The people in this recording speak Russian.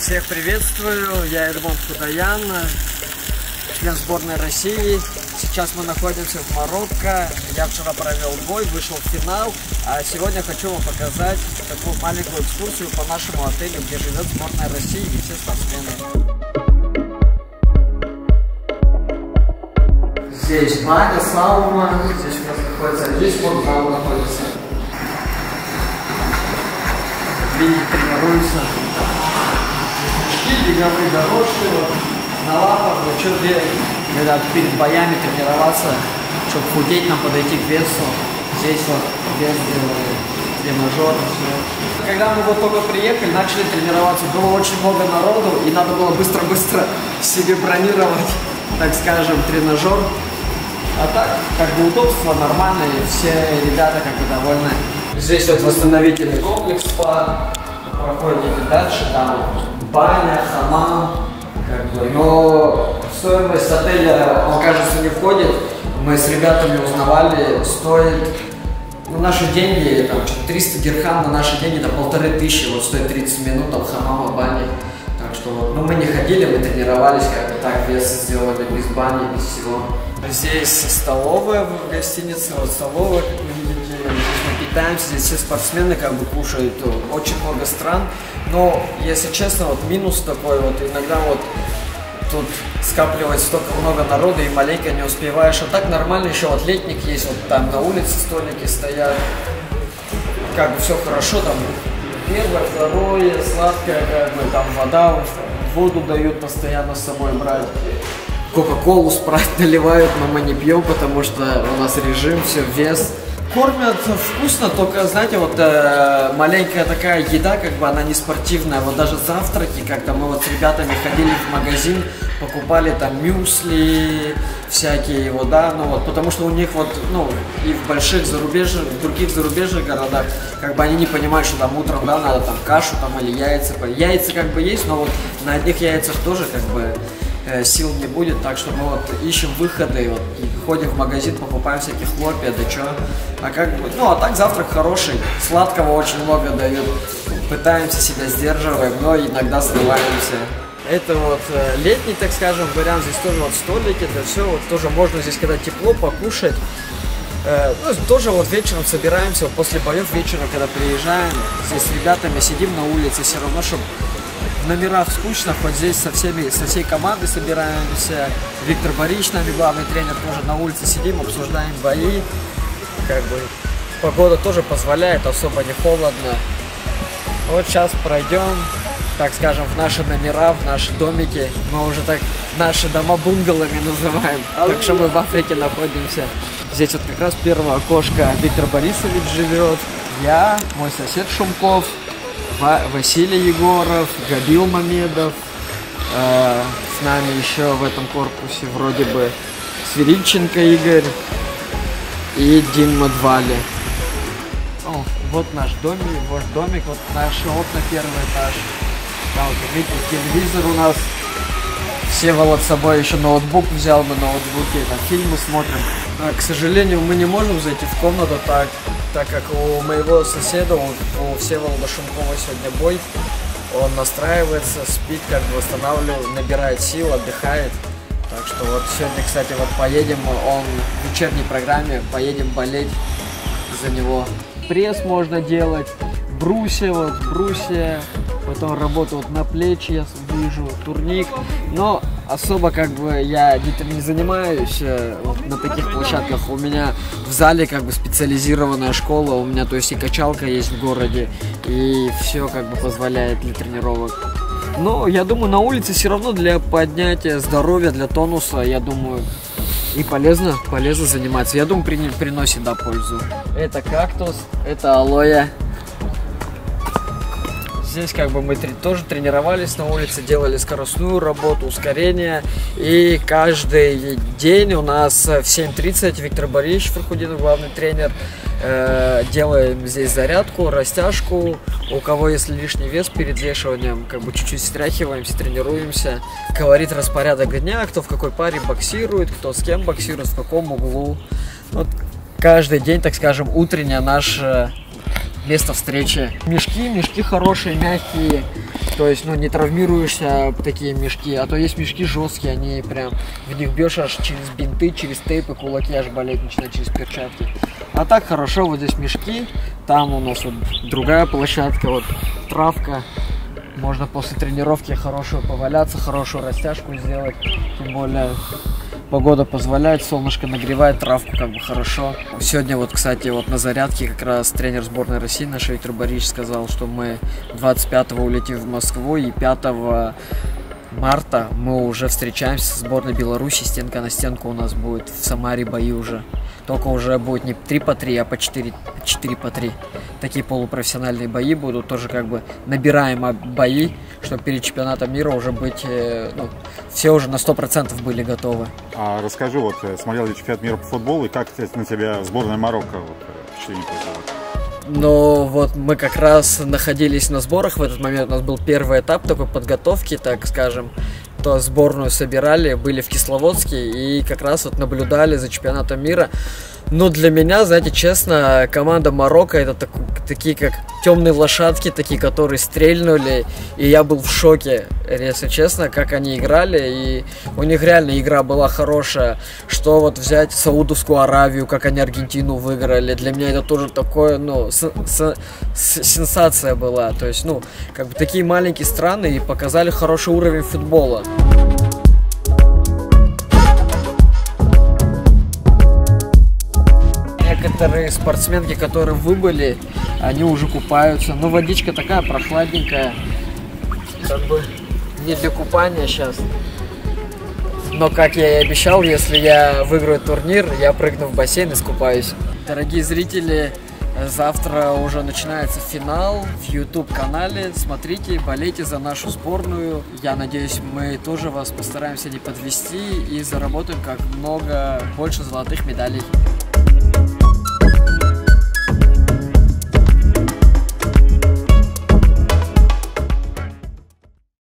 Всех приветствую, я Эдмон Худаян, член сборной России. Сейчас мы находимся в Марокко. Я вчера провел бой, вышел в финал, а сегодня хочу вам показать такую маленькую экскурсию по нашему отелю, где живет сборная России и все спортсмены. Здесь баня, сауна, здесь у нас находится, здесь спортзал находится. Видите, тренируются. И беговые дорожки, вот, на лапах, вот, что когда перед боями тренироваться, чтобы худеть, нам подойти к весу. Здесь вот вес делали, тренажер, все. Когда мы вот только приехали, начали тренироваться, было очень много народу, и надо было быстро-быстро себе бронировать, так скажем, тренажер. А так, как бы удобство нормально, и все ребята как бы довольны. Здесь вот восстановительный комплекс спа, проходите дальше, там баня, хамам, как бы. Но стоимость отеля, он, кажется, не входит. Мы с ребятами узнавали, стоит, ну, наши деньги, там, 300 дирхам на наши деньги, это 1500, вот стоит 30 минут, там, хамама, бани. Так что, вот, ну, мы не ходили, мы тренировались, как бы так, вес сделали без бани, без всего. Здесь столовая в гостинице, вот столовая, как вы видите, здесь мы питаемся, здесь все спортсмены как бы кушают, очень много стран, но, если честно, вот минус такой, вот иногда вот тут скапливается столько много народа и маленько не успеваешь, а так нормально, еще вот летник есть, вот там на улице столики стоят, как бы все хорошо, там первое, второе, сладкое, как бы там вода, воду дают постоянно с собой брать. Кока-колу, спрайт наливают, но мы не пьем, потому что у нас режим, все, вес. Кормят вкусно, только, знаете, вот маленькая такая еда, как бы она не спортивная. Вот даже завтраки, как-то мы вот с ребятами ходили в магазин, покупали там мюсли, всякие вот, да, ну вот, потому что у них вот, ну, и в больших зарубежных, в других зарубежных городах, как бы они не понимают, что там утром, да, надо там кашу там или яйца. Яйца как бы есть, но вот на одних яйцах тоже как бы сил не будет, так что мы вот ищем выходы, вот, ходим в магазин, покупаем всяких хлопья, да чё. А как бы, ну а так завтрак хороший, сладкого очень много дают, пытаемся себя сдерживаем, но иногда срываемся. Это вот летний, так скажем, вариант, здесь тоже вот столики, да все, вот тоже можно здесь, когда тепло, покушать. Ну, тоже вот вечером собираемся, вот после боев вечером, когда приезжаем, здесь с ребятами сидим на улице, все равно, чтобы в номерах скучно, хоть здесь со всей командой собираемся. Виктор Борисович, нами главный тренер, тоже на улице сидим, обсуждаем бои. Как бы погода тоже позволяет, особо не холодно. Вот сейчас пройдем, так скажем, в наши номера, в наши домики. Мы уже так наши дома бунгалами называем, так что мы в Африке находимся. Здесь вот как раз первое окошко Виктор Борисович живет, я, мой сосед Шумков, Василий Егоров, Габил Мамедов, с нами еще в этом корпусе вроде бы Свирильченко Игорь и Дима Двали. О, вот наш домик, вот наши окна, первый этаж. Там, вот, видите, телевизор у нас. Всеволод с собой еще ноутбук взял, мы ноутбуки, там фильмы смотрим. К сожалению, мы не можем зайти в комнату так как у моего соседа, у Всеволода Шумкова сегодня бой. Он настраивается, спит, как бы восстанавливает, набирает сил, отдыхает. Так что вот сегодня, кстати, вот поедем, он в вечерней программе, поедем болеть за него. Пресс можно делать, брусья, потом работу вот на плечи, я вижу, турник, но особо как бы я этим не занимаюсь на таких площадках. У меня в зале как бы специализированная школа, у меня то есть и качалка есть в городе, и все как бы позволяет для тренировок. Но я думаю, на улице все равно для поднятия здоровья, для тонуса, я думаю, и полезно заниматься. Я думаю, приносит, да, пользу. Это кактус, это алоэ. Здесь как бы мы тоже тренировались на улице, делали скоростную работу, ускорение. И каждый день у нас в 7:30 Виктор Борисович Фархудинов, главный тренер, делаем здесь зарядку, растяжку. У кого если лишний вес перед взвешиванием, как бы чуть-чуть стряхиваемся, тренируемся. Говорит распорядок дня, кто в какой паре боксирует, кто с кем боксирует, в каком углу. Вот каждый день, так скажем, утренняя наша место встречи. Мешки хорошие, мягкие. То есть, ну, не травмируешься такие мешки, а то есть мешки жесткие, они прям, в них бьешь аж через бинты, через тейпы, кулаки аж болеть начинают, через перчатки. А так хорошо, вот здесь мешки, там у нас вот другая площадка, вот травка. Можно после тренировки хорошую поваляться, хорошую растяжку сделать, тем более погода позволяет, солнышко нагревает, травку как бы хорошо. Сегодня вот, кстати, вот на зарядке как раз тренер сборной России наш Виктор Борисович сказал, что мы 25-го улетим в Москву и 5 марта мы уже встречаемся с сборной Беларуси, стенка на стенку у нас будет в Самаре бои уже. Только уже будет не 3 по 3, а по 4 по 3. Такие полупрофессиональные бои будут, тоже как бы набираем бои, чтобы перед чемпионатом мира уже быть, ну, все уже на 100% были готовы. А расскажи, вот смотрел ли чемпионат мира по футболу, и как на тебя сборная Марокко впечатление произвела? Но вот мы как раз находились на сборах в этот момент, у нас был первый этап такой подготовки, так скажем, то сборную собирали, были в Кисловодске и как раз вот наблюдали за чемпионатом мира. Но для меня, знаете, честно, команда Марокко это такие как темные лошадки, такие, которые стрельнули, и я был в шоке, если честно, как они играли, и у них реально игра была хорошая, что вот взять Саудовскую Аравию, как они Аргентину выиграли, для меня это тоже такое, ну, сенсация была, то есть, ну, как бы такие маленькие страны и показали хороший уровень футбола. Некоторые спортсменки, которые выбыли, они уже купаются. Но водичка такая прохладненькая. Как бы не для купания сейчас. Но, как я и обещал, если я выиграю турнир, я прыгну в бассейн и искупаюсь. Дорогие зрители, завтра уже начинается финал в YouTube-канале. Смотрите, болейте за нашу сборную. Я надеюсь, мы тоже вас постараемся не подвести и заработаем как много больше золотых медалей.